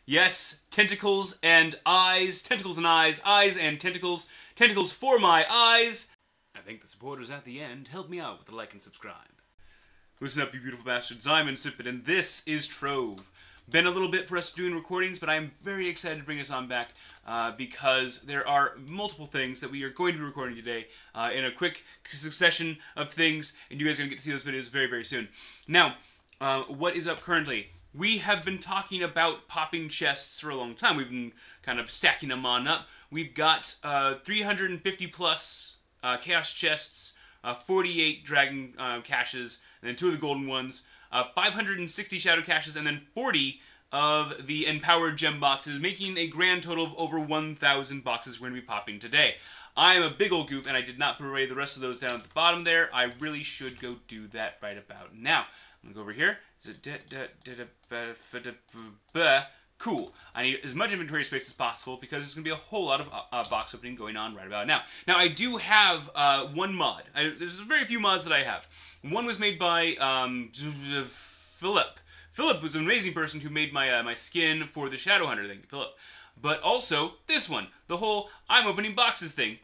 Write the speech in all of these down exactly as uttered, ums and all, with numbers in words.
Yes, tentacles and eyes, tentacles and eyes, eyes and tentacles, tentacles for my eyes. I thank the supporters at the end. Help me out with a like and subscribe. Listen up, you beautiful bastards. I'm Insipid, and this is Trove. Been a little bit for us doing recordings, but I'm very excited to bring us on back uh, because there are multiple things that we are going to be recording today uh, in a quick succession of things, and you guys are going to get to see those videos very, very soon. Now, uh, what is up currently? We have been talking about popping chests for a long time. We've been kind of stacking them on up. We've got uh, three hundred fifty plus uh, chaos chests, uh, forty-eight dragon uh, caches, and then two of the golden ones, uh, five hundred sixty shadow caches, and then forty of the empowered gem boxes, making a grand total of over one thousand boxes we're going to be popping today. I am a big old goof, and I did not put away the rest of those down at the bottom there. I really should go do that right about now. I'm going to go over here. Is it da, da, da, da, da, da, da, cool. I need as much inventory space as possible because there's going to be a whole lot of uh, box opening going on right about now. Now, I do have uh, one mod. I, there's very few mods that I have. One was made by um, Philip. Philip was an amazing person who made my uh, my skin for the Shadowhunter. Thank you, Philip. But also, this one. The whole I'm opening boxes thing.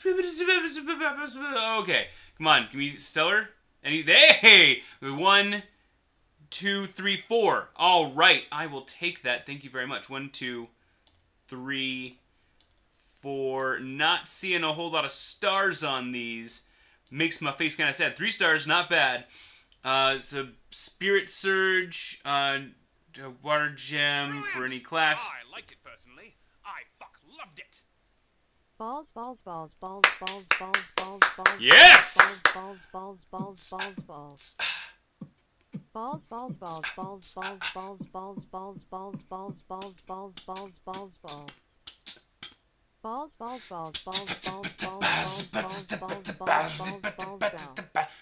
Okay. Come on. Give me Stellar. Any, hey! One... Two, three, four. All right, I will take that. Thank you very much. One, two, three, four. Not seeing a whole lot of stars on these. Makes my face kind of sad. Three stars, not bad. Uh, it's a Spirit Surge, uh, a Water Gem Brilliant. For any class. I liked it personally. I fuck loved it. Balls, balls, balls, balls, balls, balls, balls, balls. Yes! Balls, balls, balls, balls, balls, balls. Balls, balls, balls, balls, balls, balls, balls, balls, balls, balls, balls, balls, balls, balls, balls. Balls, balls, balls, balls, balls, balls, balls, balls, balls, balls, balls, balls.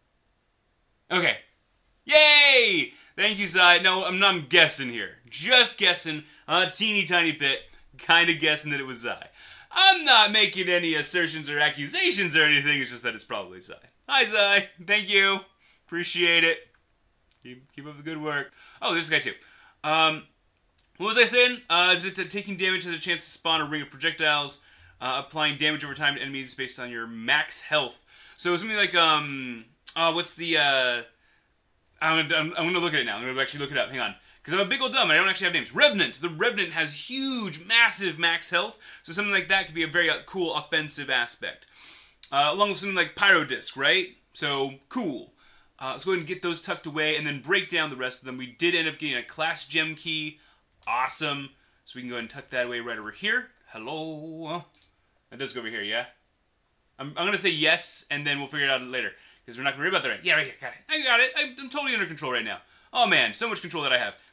Okay. Yay! Thank you, Zai. No, I'm not I'm guessing here. Just guessing a teeny tiny bit. Kind of guessing that it was Zai. I'm not making any assertions or accusations or anything. It's just that it's probably Zai. Hi, Zai. Thank you. Appreciate it. Keep, keep up the good work. Oh, there's a guy too. Um, what was I saying? Uh, is it taking damage has a chance to spawn a ring of projectiles, uh, applying damage over time to enemies based on your max health. So something like, um, oh, what's the, uh, I'm gonna, I'm, I'm gonna look at it now. I'm gonna actually look it up. Hang on. Because I'm a big old dumb and I don't actually have names. Revenant. The Revenant has huge, massive max health. So something like that could be a very uh, cool offensive aspect. Uh, along with something like Pyrodisc, right? So, cool. Uh, let's go ahead and get those tucked away and then break down the rest of them. We did end up getting a class gem key. Awesome. So we can go ahead and tuck that away right over here. Hello. That does go over here, yeah? I'm, I'm going to say yes, and then we'll figure it out later. Because we're not going to worry about that right. Yeah, right here. Got it. I got it. I'm, I'm totally under control right now. Oh, man. So much control that I have.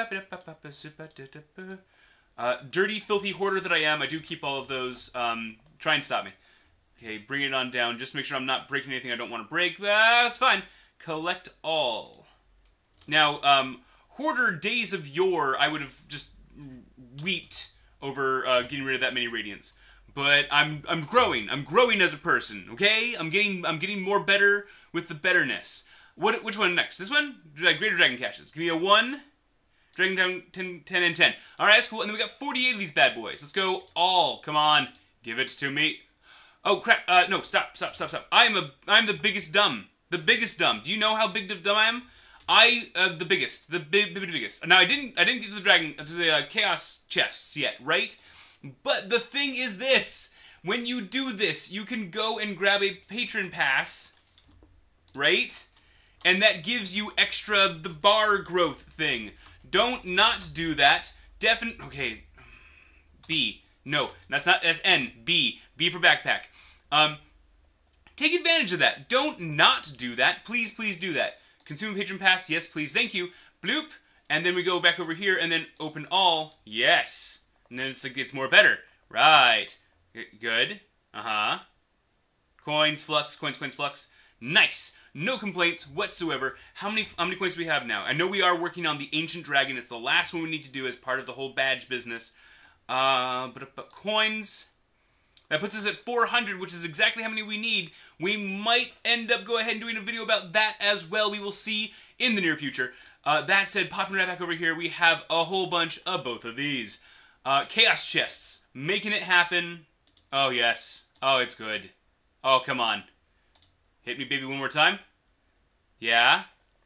Uh, dirty, filthy hoarder that I am. I do keep all of those. Um, try and stop me. Okay, bring it on down. Just make sure I'm not breaking anything I don't want to break. That's fine. Collect all. Now, um, Hoarder days of yore, I would have just weeped over uh, getting rid of that many radiance. But I'm I'm growing. I'm growing as a person. Okay, I'm getting I'm getting more better with the betterness. What which one next? This one? Greater Dragon Caches. Give me a one. Dragon down ten, ten, and ten. All right, that's cool. And then we got forty-eight of these bad boys. Let's go all. Come on, give it to me. Oh crap! Uh, no, stop, stop, stop, stop. I'm a I'm the biggest dumb. The biggest dumb. Do you know how big the dumb I am? I, uh, the biggest. The big, big, biggest. Now, I didn't, I didn't get to the dragon, to the uh, chaos chests yet, right? But the thing is this. When you do this, you can go and grab a patron pass, right? And that gives you extra, the bar growth thing. Don't not do that. Definitely, okay. B. No, that's not, that's N. B. B for backpack. Um... Take advantage of that. Don't not do that. Please, please do that. Consume patron pass. Yes, please. Thank you. Bloop. And then we go back over here and then open all. Yes. And then it's, it gets more better. Right. Good. Uh-huh. Coins, flux, coins, coins, flux. Nice. No complaints whatsoever. How many how many coins do we have now? I know we are working on the Ancient Dragon. It's the last one we need to do as part of the whole badge business. Uh, but, but coins... That puts us at four hundred, which is exactly how many we need. We might end up go ahead and doing a video about that as well. We will see in the near future. Uh, that said, popping right back over here, we have a whole bunch of both of these. Uh, Chaos Chests. Making it happen. Oh, yes. Oh, it's good. Oh, come on. Hit me, baby, one more time. Yeah.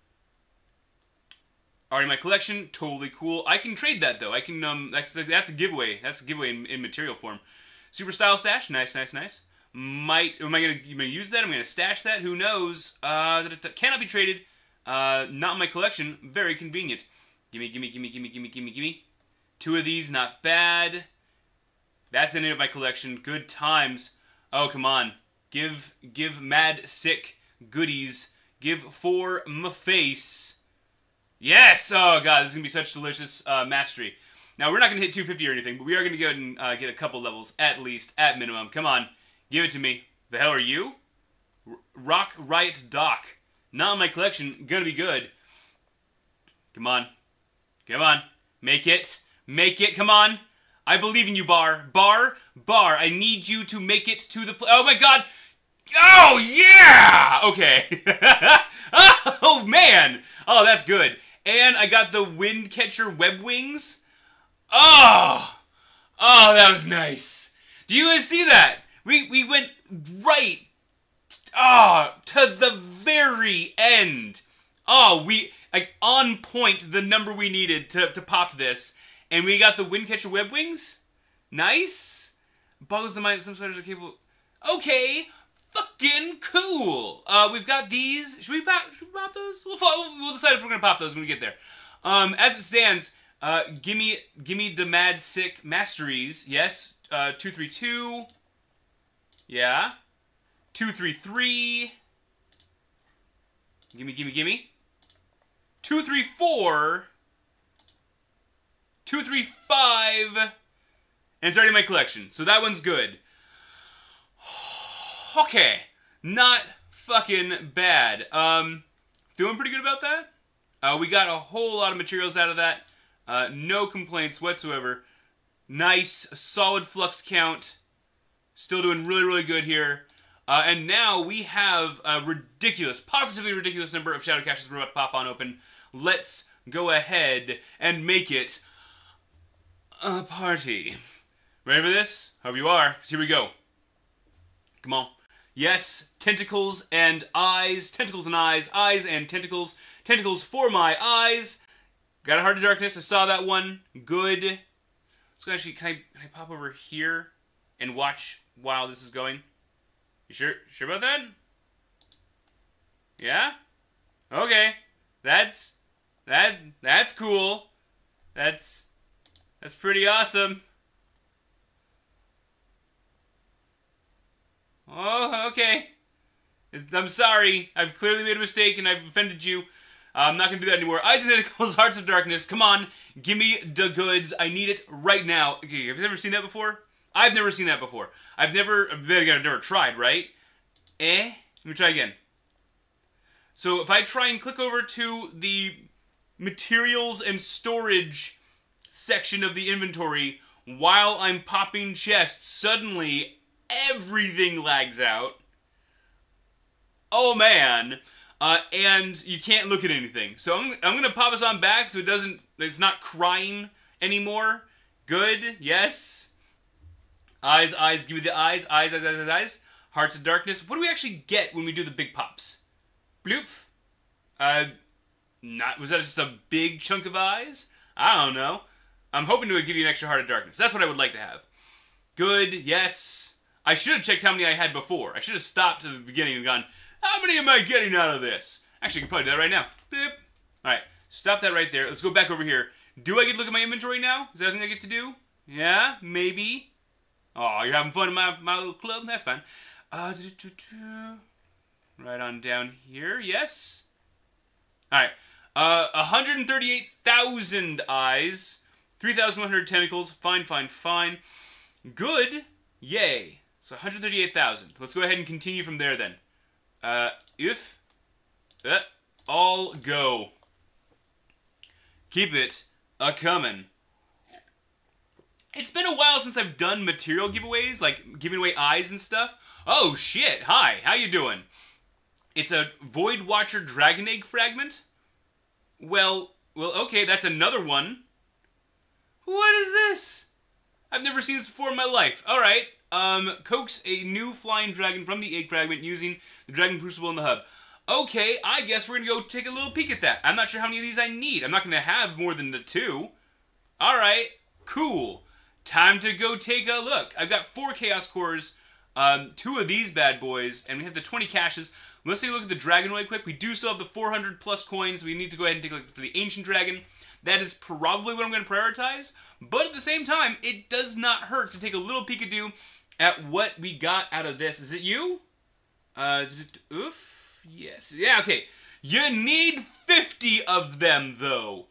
Already in my collection. Totally cool. I can trade that, though. I can, um, that's, that's a giveaway. That's a giveaway in, in material form. Super Style Stash. Nice, nice, nice. Might, am I going to use that? I'm going to stash that. Who knows? Uh, that, that cannot be traded. Uh, not in my collection. Very convenient. Gimme, gimme, gimme, gimme, gimme, gimme, gimme. Two of these, not bad. That's the end of my collection. Good times. Oh, come on. Give, give mad sick goodies. Give for my face. Yes! Oh, God, this is going to be such delicious uh, mastery. Now, we're not going to hit two fifty or anything, but we are going to go ahead and uh, get a couple levels, at least, at minimum. Come on. Give it to me. The hell are you? R Rock Riot Doc. Not in my collection. Gonna be good. Come on. Come on. Make it. Make it. Come on. I believe in you, Bar. Bar. Bar. I need you to make it to the... Pl oh, my God. Oh, yeah! Okay. Oh, man. Oh, that's good. And I got the Windcatcher Web Wings. Oh. Oh, that was nice. Do you guys see that? We, we went right... Oh, to the very end. Oh, we, like, on point, the number we needed to, to pop this. And we got the Windcatcher Web Wings. Nice. Boggles the mind, some spiders are capable. Okay, fucking cool. Uh, we've got these. Should we pop, should we pop those? We'll, we'll decide if we're gonna pop those when we get there. Um, as it stands, uh, gimme, gimme the mad sick masteries. Yes, uh, two three two. Yeah. two three three. Gimme, gimme, gimme. two three four. two three five. And it's already in my collection, so that one's good. Okay. Not fucking bad. Um, feeling pretty good about that. Uh, we got a whole lot of materials out of that. Uh, no complaints whatsoever. Nice, solid flux count. Still doing really, really good here. Uh, and now we have a ridiculous, positively ridiculous number of Shadow Caches we're about to pop on open. Let's go ahead and make it a party. Ready for this? Hope you are, because here we go. Come on. Yes, tentacles and eyes, tentacles and eyes, eyes and tentacles, tentacles for my eyes. Got a Heart of Darkness, I saw that one. Good. Let's go actually, can I, can I pop over here and watch while this is going? You sure, sure about that? Yeah? Okay. That's, that, that's cool. That's, that's pretty awesome. Oh, okay. I'm sorry. I've clearly made a mistake and I've offended you. Uh, I'm not going to do that anymore. Eyes and Tentacles, Hearts of Darkness. Come on. Give me the goods. I need it right now. Okay, have you ever seen that before? I've never seen that before. I've never, I've never tried, right? Eh? Let me try again. So if I try and click over to the materials and storage section of the inventory while I'm popping chests, suddenly everything lags out. Oh man. Uh, and you can't look at anything. So I'm, I'm going to pop us on back so it doesn't, it's not crying anymore. Good. Yes. Eyes, eyes, give me the eyes, eyes, eyes, eyes, eyes, eyes. Hearts of Darkness. What do we actually get when we do the big pops? Bloop. Uh, not, was that just a big chunk of eyes? I don't know. I'm hoping to give you an extra Heart of Darkness. That's what I would like to have. Good, yes. I should have checked how many I had before. I should have stopped at the beginning and gone, how many am I getting out of this? Actually, I can probably do that right now. Bloop. Alright, stop that right there. Let's go back over here. Do I get to look at my inventory now? Is that a thing I get to do? Yeah, maybe. Oh, you're having fun in my, my little club? That's fine. Uh, doo -doo -doo. Right on down here, yes. Alright, uh, one hundred thirty-eight thousand eyes, three thousand one hundred tentacles, fine, fine, fine. Good, yay. So one hundred thirty-eight thousand. Let's go ahead and continue from there then. Uh, if, uh, all go. Keep it a-comin'. It's been a while since I've done material giveaways, like giving away eyes and stuff. Oh shit, hi, how you doing? It's a Void Watcher Dragon Egg fragment. Well, well, okay, that's another one. What is this? I've never seen this before in my life. All right. Um, coax a new flying dragon from the egg fragment using the dragon crucible in the hub. Okay, I guess we're gonna go take a little peek at that. I'm not sure how many of these I need. I'm not gonna have more than the two. All right, cool. Time to go take a look. I've got four Chaos Cores, um, two of these bad boys, and we have the twenty caches. Let's take a look at the dragon really quick. We do still have the four hundred plus coins. We need to go ahead and take a look for the ancient dragon. That is probably what I'm going to prioritize, but at the same time, it does not hurt to take a little peekadoo at what we got out of this. Is it you? Uh, oof. Yes. Yeah, okay. You need fifty of them, though.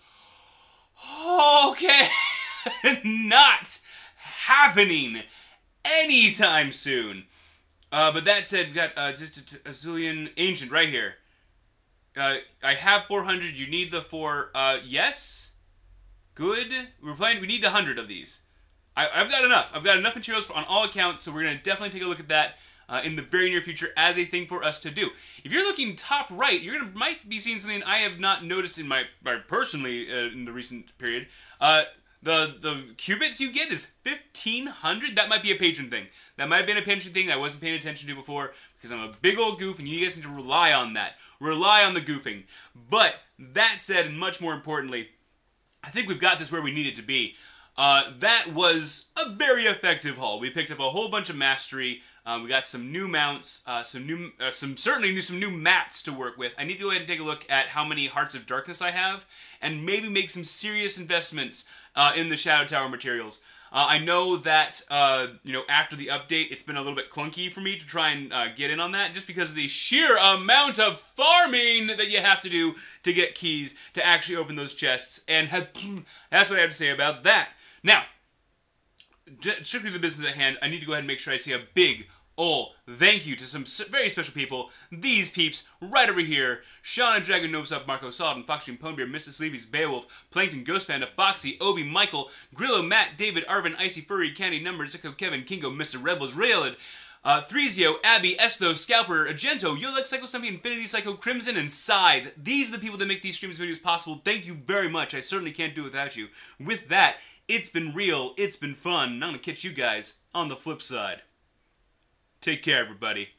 Okay. Not happening anytime soon. Uh, but that said, we got uh, just a zillion ancient right here. Uh, I have four hundred. You need the four. Uh, yes. Good. We're playing. We need a hundred of these. I, I've got enough. I've got enough materials for, on all accounts, so we're going to definitely take a look at that uh, in the very near future as a thing for us to do. If you're looking top right, you're gonna might be seeing something I have not noticed in my, my personally uh, in the recent period. Uh, the the qubits you get is fifteen hundred. That might be a patron thing. That might have been a patron thing I wasn't paying attention to before because I'm a big old goof, and you guys need to rely on that. Rely on the goofing. But that said, and much more importantly, I think we've got this where we need it to be. Uh, that was a very effective haul. We picked up a whole bunch of mastery. Um, we got some new mounts, uh, some new, uh, some certainly new, some new mats to work with. I need to go ahead and take a look at how many Hearts of Darkness I have, and maybe make some serious investments uh, in the Shadow Tower materials. Uh, I know that uh, you know, after the update, it's been a little bit clunky for me to try and uh, get in on that, just because of the sheer amount of farming that you have to do to get keys to actually open those chests. And have, that's what I have to say about that. Now, strictly the business at hand, I need to go ahead and make sure I say a big ol' thank you to some very special people. These peeps right over here: Sean and Dragon, Novsub, Marco, Solid, Foxstream, Ponebeer, Mister Sleevy's, Beowulf, Plankton, Ghost Panda, Foxy, Obi, Michael, Grillo, Matt, David, Arvin, Icy Furry, Candy, Number, Zico, Kevin, Kingo, Mister Rebels, Railed, uh, Threezio, Abby, Estho, Scalper, Agento, Yolex, Psycho Stumpy, Infinity, Psycho, Crimson, and Scythe. These are the people that make these streams videos possible. Thank you very much. I certainly can't do it without you. With that, it's been real, it's been fun, and I'm going to catch you guys on the flip side. Take care, everybody.